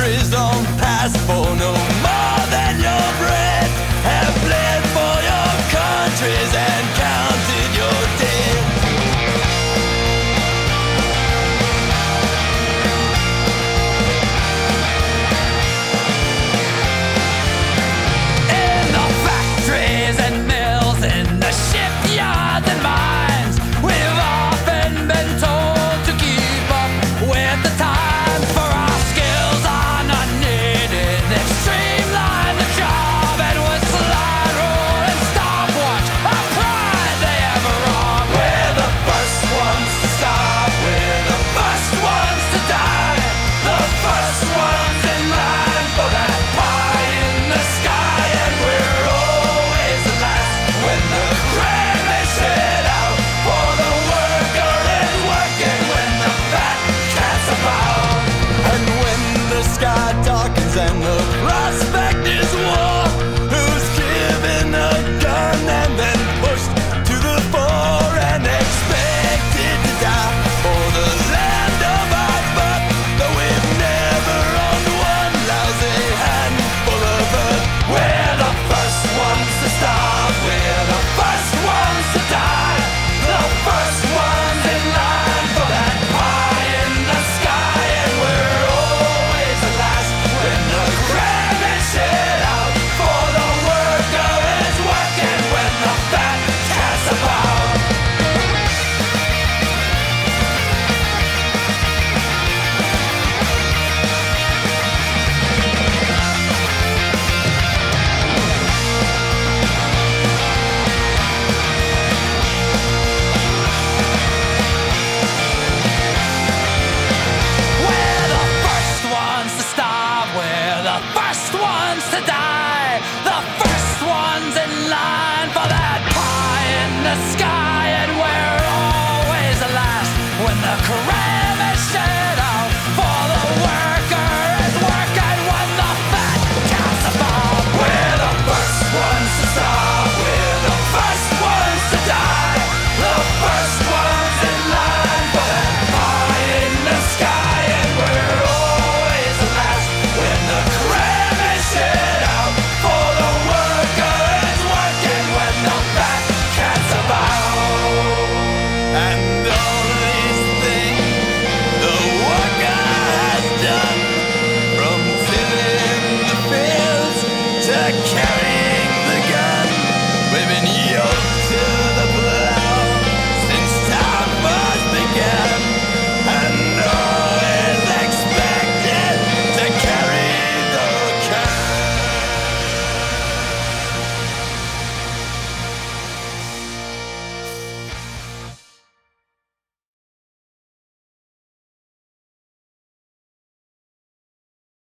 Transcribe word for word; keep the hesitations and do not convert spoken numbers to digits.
countries don't pass for no more than your bread. Have bled for your countries and counted your dead. In the factories and mills, in the shipyards and mines, we've often been told to keep up with the times, for our skills are not needed. They've streamlined the job and with slide rule and stopwatch, our pride they have wrong. We're the first ones to stop, we're the first ones to die, the first ones in line for that pie in the sky. And we're always the last when the grain is set out, for the worker is working when the fat cat's about. And when the sky darkens and the prospect